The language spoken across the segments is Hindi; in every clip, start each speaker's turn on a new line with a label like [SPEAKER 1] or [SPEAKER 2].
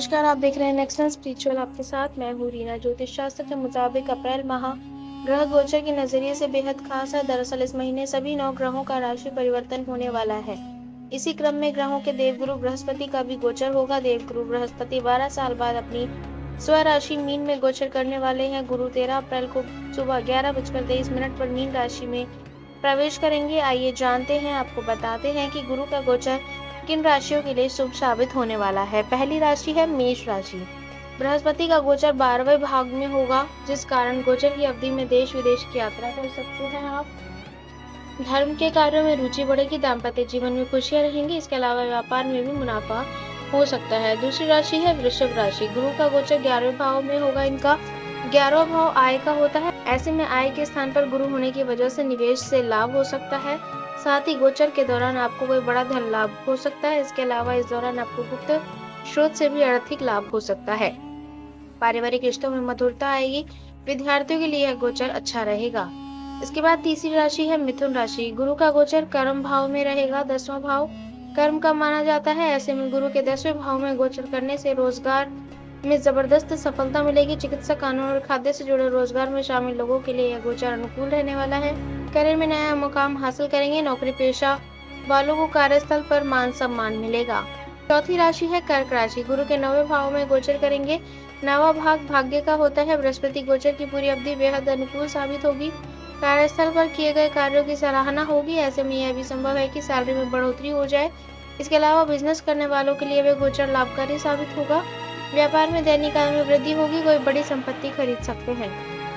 [SPEAKER 1] नमस्कार, आप देख रहे हैं नेक्स्ट स्पिरिचुअल। आपके साथ मैं हूँ रीना। ज्योतिष शास्त्र के मुताबिक अप्रैल माह ग्रह गोचर के नजरिए से बेहद खास है। दरअसल इस महीने सभी 9 ग्रहों का राशि परिवर्तन होने वाला है। इसी क्रम में ग्रहों के देवगुरु बृहस्पति का भी गोचर होगा। देवगुरु बृहस्पति 12 साल बाद अपनी स्वराशि मीन में गोचर करने वाले हैं। गुरु 13 अप्रैल को सुबह 11:23 पर मीन राशि में प्रवेश करेंगे। आइए जानते हैं, आपको बताते हैं कि गुरु का गोचर किन राशियों के लिए शुभ साबित होने वाला है। पहली राशि है मेष राशि। बृहस्पति का गोचर 12वें भाव में होगा, जिस कारण गोचर की अवधि में देश विदेश की यात्रा कर सकते हैं आप। धर्म के कार्यों में रुचि बढ़ेगी। दाम्पत्य जीवन में खुशियां रहेंगी। इसके अलावा व्यापार में भी मुनाफा हो सकता है। दूसरी राशि है वृषभ राशि। गुरु का गोचर 11वें भाव में होगा। इनका 11वां भाव आय का होता है। ऐसे में आय के स्थान पर गुरु होने की वजह से निवेश से लाभ हो सकता है। साथ ही गोचर के दौरान आपको कोई बड़ा धन लाभ हो सकता है। इसके अलावा इस दौरान आपको गुप्त स्रोत से भी आर्थिक लाभ हो सकता है। पारिवारिक रिश्तों में मधुरता आएगी। विद्यार्थियों के लिए यह गोचर अच्छा रहेगा। इसके बाद तीसरी राशि है मिथुन राशि। गुरु का गोचर कर्म भाव में रहेगा। 10वां भाव कर्म का माना जाता है। ऐसे में गुरु के 10वें भाव में गोचर करने से रोजगार में जबरदस्त सफलता मिलेगी। चिकित्सा, कानून और खाद्य से जुड़े रोजगार में शामिल लोगों के लिए यह गोचर अनुकूल रहने वाला है। करियर में नया मुकाम हासिल करेंगे। नौकरी पेशा वालों को कार्यस्थल पर मान सम्मान मिलेगा। चौथी राशि है कर्क राशि। गुरु के 9वें भाव में गोचर करेंगे। 9वां भाग भाग्य का होता है। बृहस्पति गोचर की पूरी अवधि बेहद अनुकूल साबित होगी। कार्यस्थल पर किए गए कार्यों की सराहना होगी। ऐसे में यह भी संभव है कि सैलरी में बढ़ोतरी हो जाए। इसके अलावा बिजनेस करने वालों के लिए वह गोचर लाभकारी साबित होगा। व्यापार में दैनिक आय में वृद्धि होगी। कोई बड़ी संपत्ति खरीद सकते हैं।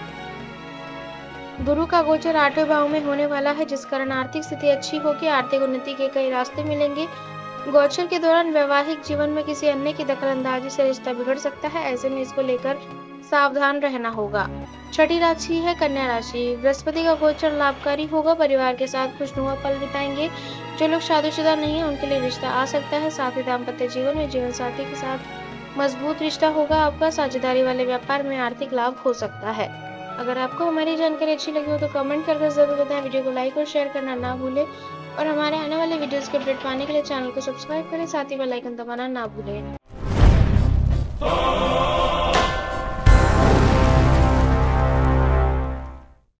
[SPEAKER 1] गुरु का गोचर 8वें भाव में होने वाला है, जिस कारण आर्थिक स्थिति अच्छी होगी। आर्थिक उन्नति के कई रास्ते मिलेंगे। गोचर के दौरान वैवाहिक जीवन में किसी अन्य की दखलंदाजी से रिश्ता बिगड़ सकता है। ऐसे में इसको लेकर सावधान रहना होगा। छठी राशि है कन्या राशि। बृहस्पति का गोचर लाभकारी होगा। परिवार के साथ खुशनुमा पल बिताएंगे। जो लोग शादीशुदा नहीं है उनके लिए रिश्ता आ सकता है। साथ ही दाम्पत्य जीवन में जीवन साथी के साथ मजबूत रिश्ता होगा। आपका साझेदारी वाले व्यापार में आर्थिक लाभ हो सकता है। अगर आपको हमारी जानकारी अच्छी लगी हो तो कमेंट करके जरूर बताएं। वीडियो को लाइक और शेयर करना ना भूलें और हमारे आने वाले वीडियोस के अपडेट पाने के लिए चैनल को सब्सक्राइब करें। साथ ही बेल आइकन दबाना ना भूलें।